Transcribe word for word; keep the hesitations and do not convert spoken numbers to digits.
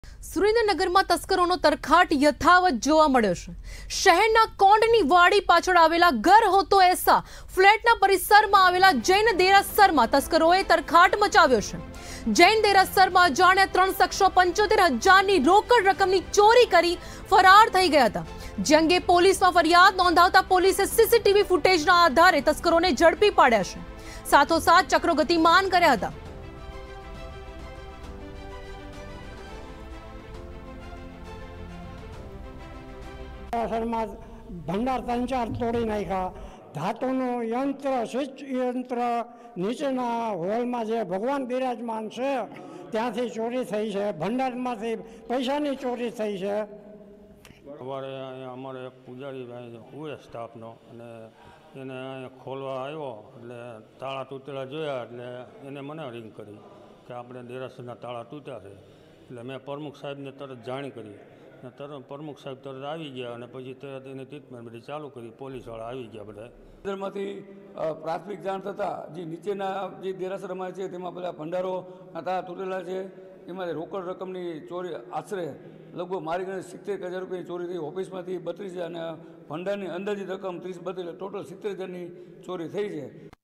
સુરેન્દ્રનગરમાં તસ્કરોનો તરખાટ યથાવત જોવા મળ્યો છે। શહેરના કોંડની વાડી પાછળ આવેલા ઘર હોતો એસા ફ્લેટના પરિસરમાં આવેલા જૈન દેરાસરમાં તસ્કરોએ તરખાટ મચાવ્યો છે। જૈન દેરાસરમાં અજાણ્યા ત્રણ શખ્સો પંચોતેર હજારની રોકડ રકમની ચોરી કરી ફરાર થઈ ગયા હતા। જે અંગે પોલીસમાં ફરિયાદ નોંધાવતા પોલીસે સીસીટીવી ફૂટેજના આધારે તસ્કરોને ઝડપી પાડ્યા છે। સાથોસાથ ચક્રો ગતિમાન કર્યા હતા। भंडार तीन चार तोड़ी नाख्या धातुनु यंत्र स्विच यंत्र नीचेना होल में जे भगवान बिराजमान है त्यांथी चोरी थई है। भंडार में पैसा की चोरी थई है। सवारे अमरे पुजारी हुए स्टाफनो अने एने खोलवा आव्यो एटले ताळा तूटेला जोया एटले एने मने रिंग करी कि आपणे देरासરના ताळा तूट्या छे। એટલે મેં પ્રમુખ સાહેબને તરત જાણ કરી ને તરત પ્રમુખ સાહેબ તરત આવી ગયા અને પછી તરત એની ટ્રીટમેન્ટ બધી ચાલુ કરી। પોલીસવાળા આવી ગયા બધા। માંથી પ્રાથમિક જાણ થતાં જે નીચેના જે દેરાસરમાં છે તેમાં પેલા ભંડારો તાળા તૂટેલા છે એમાં રોકડ રકમની ચોરી આશરે લગભગ મારી ગણે સિત્તેર હજાર રૂપિયાની ચોરી થઈ। ઓફિસમાંથી બત્રીસ હજાર અને ભંડારની અંદાજિત રકમ ત્રીસ બત્રીસ ટોટલ સિત્તેર હજારની ચોરી થઈ છે।